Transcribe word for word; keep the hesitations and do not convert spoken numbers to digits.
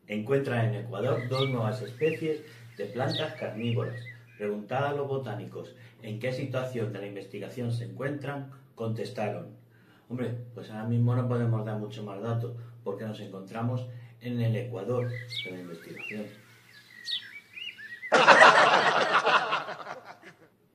Encuentran en Ecuador dos nuevas especies de plantas carnívoras. Preguntada a los botánicos en qué situación de la investigación se encuentran, contestaron: hombre, pues ahora mismo no podemos dar mucho más datos porque nos encontramos en el Ecuador de la investigación.